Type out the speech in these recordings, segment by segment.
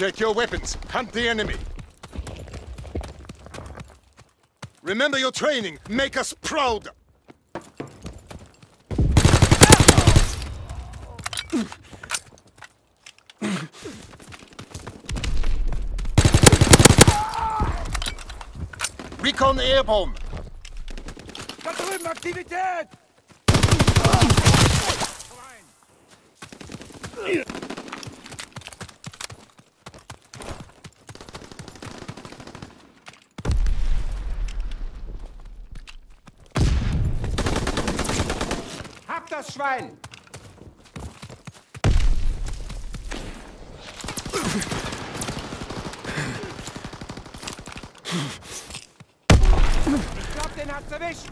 Check your weapons. Hunt the enemy. Remember your training. Make us proud. Recon airborne. Da drüben Aktivität! Hab das Schwein! Ich glaub, den hat's erwischt!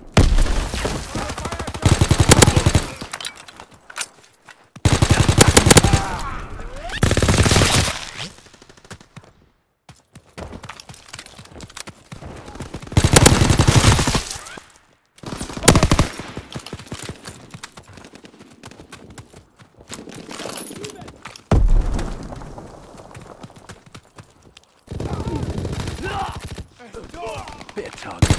Bit target.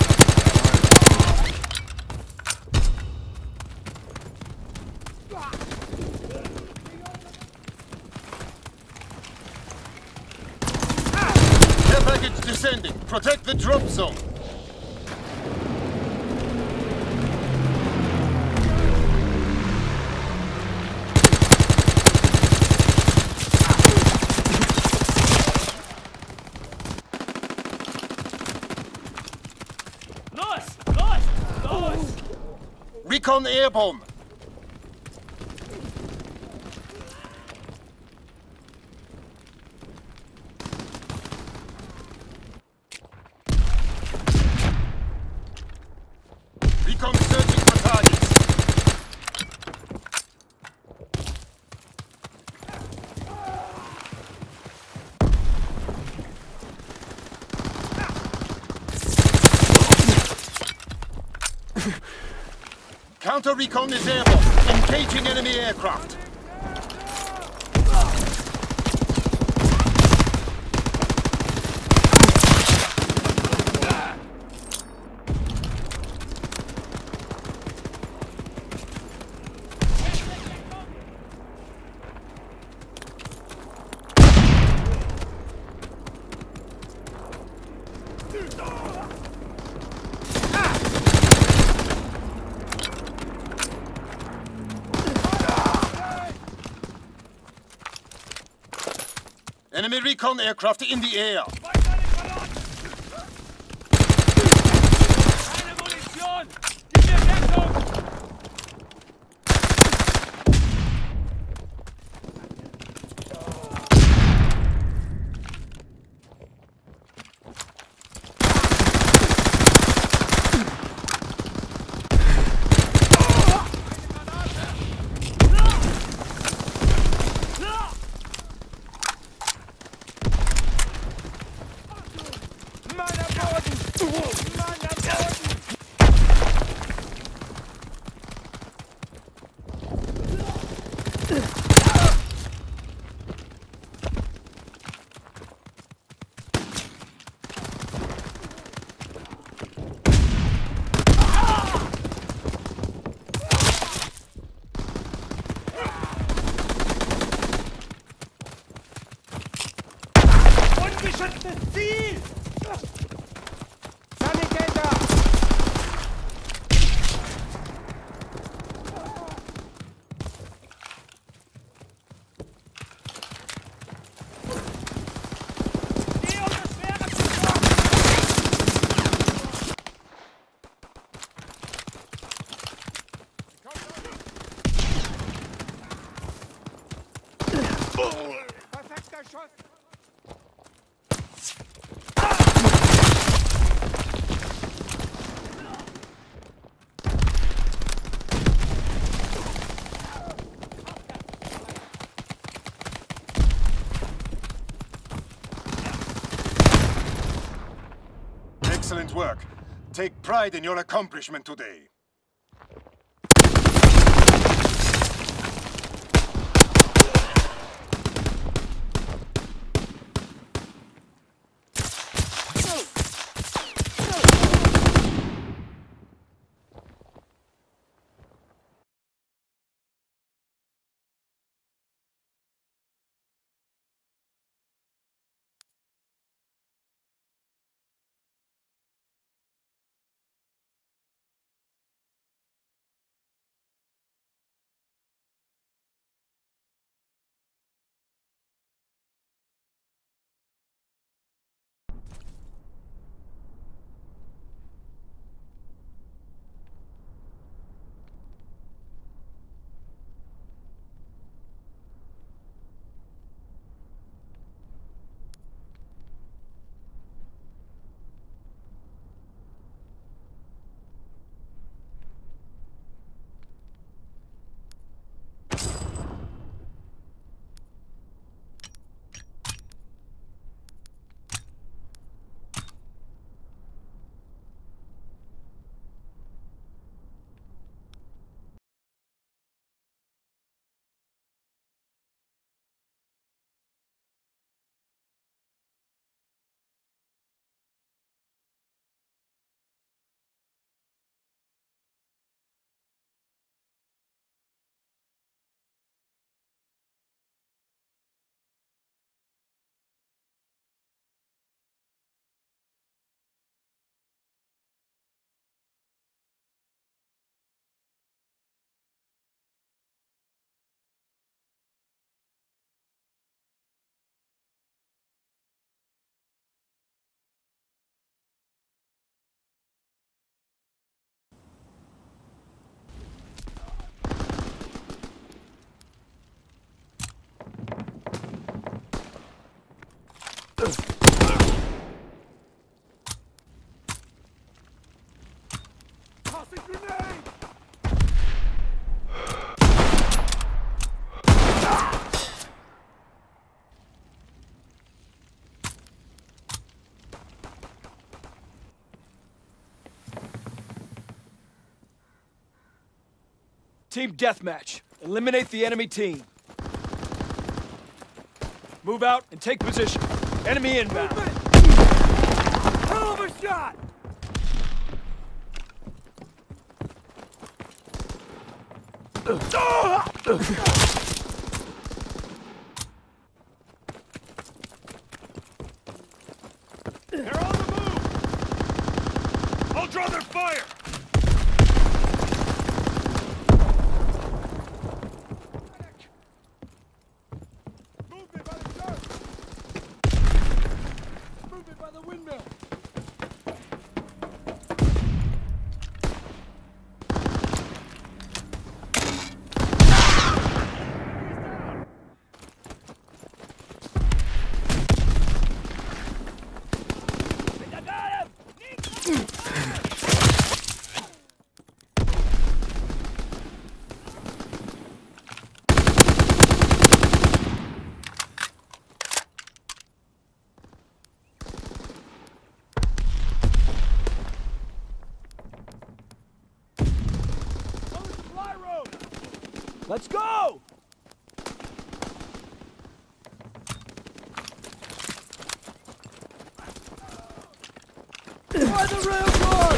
Care package descending. Protect the drop zone. Recon airborne. Recon searching for targets. Counter recon is airborne. Engaging enemy aircraft. Enemy recon aircraft in the air. Keine Munition! Gib mir Deckung! Ungeschütztes Ziel! Sanitäter! Geh unter schwere Perfekter Schuss! Excellent work. Take pride in your accomplishment today. Tossing grenade! Team deathmatch. Eliminate the enemy team. Move out and take position. Enemy inbound. Hell of a shot! They're on the move! I'll draw their fire! Move me by the church! Move me by the windmill! Let's go! By the rail car!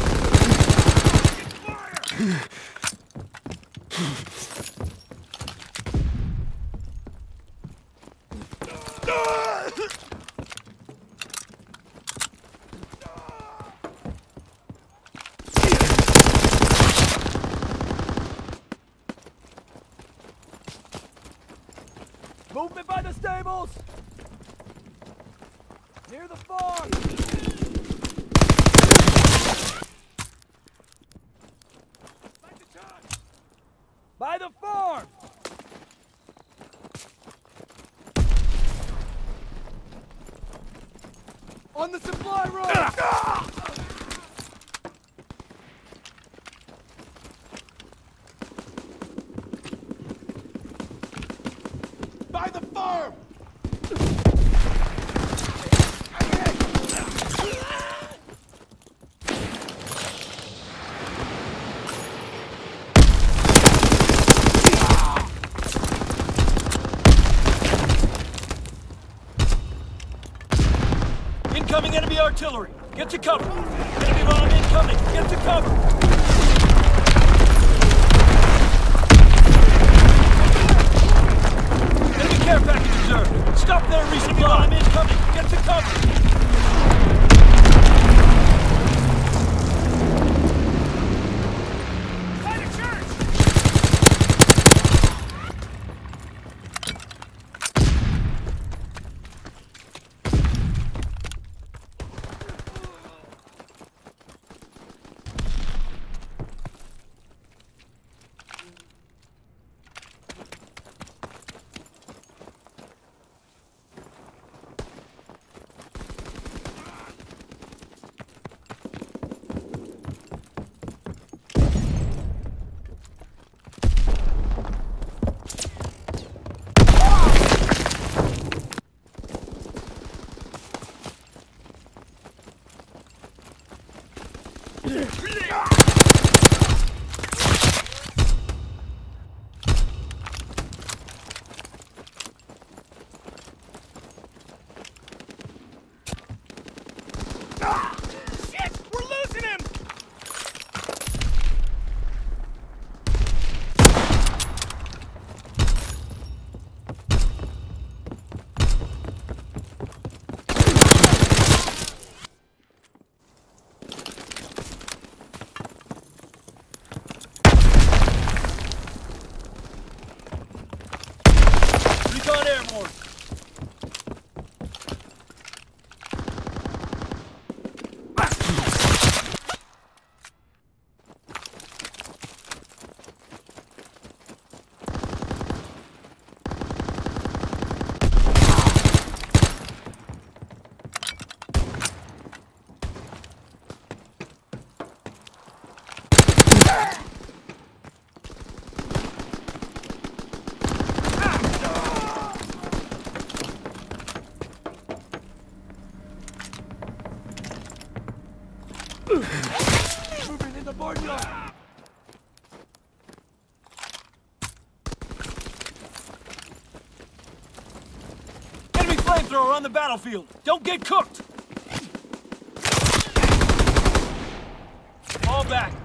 Movement by the stables! Near the farm! By the farm! On the supply road! By the farm! Incoming enemy artillery! Get to cover! Enemy bomb incoming! Get to cover! Enemy care package observed! Stop there, resupply! Bomb incoming! Get to cover! By the church! Shit! We're losing him! Moving in the barnyard. Enemy flamethrower on the battlefield. Don't get cooked. Fall back.